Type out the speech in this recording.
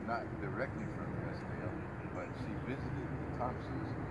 not directly from Crestdale, but she visited the Thompsons